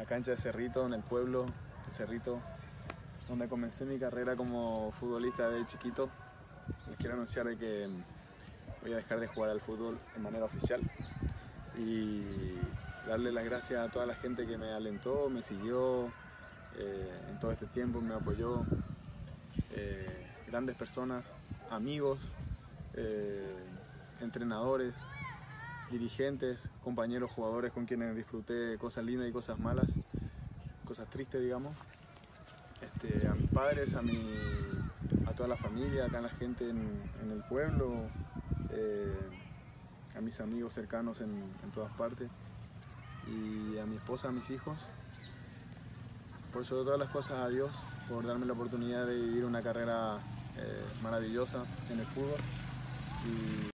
cancha de Cerrito, en el pueblo de Cerrito, donde comencé mi carrera como futbolista de chiquito. Les quiero anunciar de que voy a dejar de jugar al fútbol de manera oficial y darle las gracias a toda la gente que me alentó, me siguió en todo este tiempo, me apoyó, grandes personas, amigos, entrenadores, dirigentes, compañeros, jugadores con quienes disfruté cosas lindas y cosas malas, cosas tristes, digamos. A mis padres, a toda la familia, acá la gente en el pueblo, a mis amigos cercanos en todas partes, y a mi esposa, a mis hijos. Por sobre todas las cosas, a Dios por darme la oportunidad de vivir una carrera maravillosa en el fútbol.